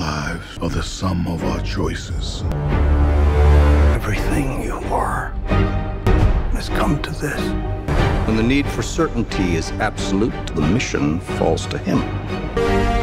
lives are the sum of our choices. Everything you were has come to this. When the need for certainty is absolute, the mission falls to him.